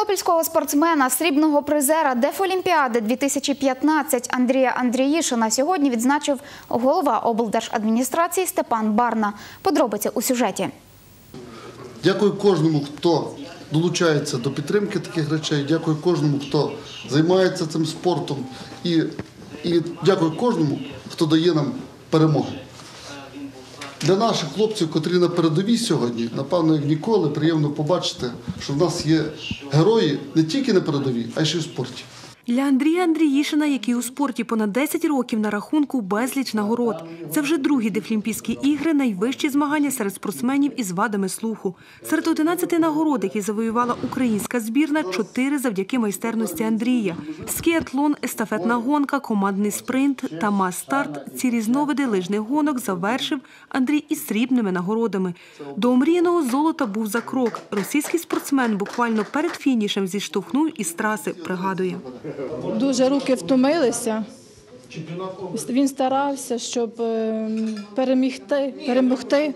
Тернопільського спортсмена, срібного призера Дефолімпіади 2015 Андрія Андріїшина сьогодні відзначив голова облдержадміністрації Степан Барна. Подробиці у сюжеті. Дякую кожному, хто долучається до підтримки таких речей. Дякую кожному, хто займається цим спортом. І дякую кожному, хто дає нам перемогу. Для наших хлопців, котрі на передовій сьогодні, напевно, як ніколи, приємно побачити, що в нас є герої не тільки на передовій, а й ще й у спорті. Для Андрія Андріїшина, який у спорті понад 10 років, на рахунку безліч нагород. Це вже другі Дефлімпійські ігри, найвищі змагання серед спортсменів із вадами слуху. Серед 11 нагород, які завоювала українська збірна, 4 завдяки майстерності Андрія. Скіатлон, естафетна гонка, командний спринт та мас-старт – ці різновиди лижних гонок завершив Андрій із срібними нагородами. До омріяного золота був за крок. Російський спортсмен буквально перед фінішем зіштовхнув із траси, пригадує. Дуже руки втомилися. Він старався, щоб перемогти.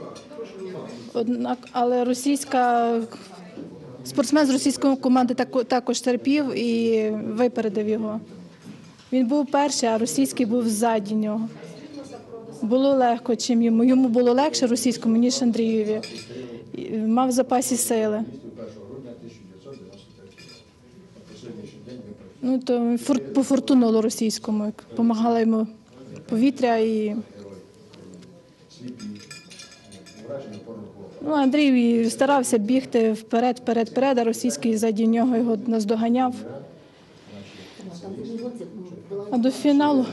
Але спортсмен з російської команди також терпів і випередив його. Він був перший, а російський був ззаді нього. Було легко, чим йому. Йому було легше російському, ніж Андрієві. Мав в запасі сили. То пофортунуло російському, допомагало йому повітря. Андрій старався бігти вперед, а російський ззаді нього його наздоганяв. А до фіналу?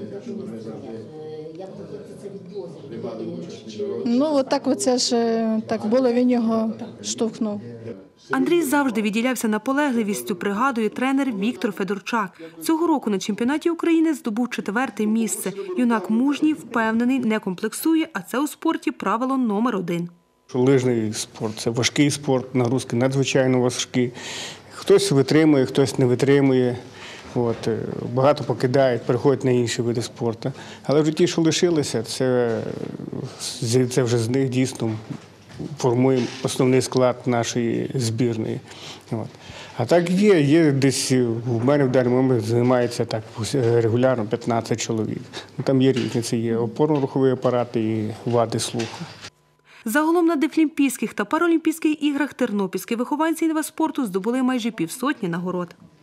Так було, він його штовхнув. Андрій завжди відділявся наполегливістю, пригадує тренер Віктор Федорчак. Цього року на чемпіонаті України здобув 4-те місце. Юнак мужній, впевнений, не комплексує, а це у спорті правило номер 1. Лижний спорт – це важкий спорт, нагрузки надзвичайно важкі. Хтось витримує, хтось не витримує. Багато покидають, переходять на інші види спорту. Але вже ті, що лишилися, це вже з них дійсно формуємо основний склад нашої збірної. А так є десь, у мене в даний момент займається так регулярно 15 чоловік. Там є різні, це є опорно-руховий апарат і вади слуху. Загалом на Дефлімпійських та Паралімпійських іграх тернопільські вихованці інваспорту здобули майже 50 нагород.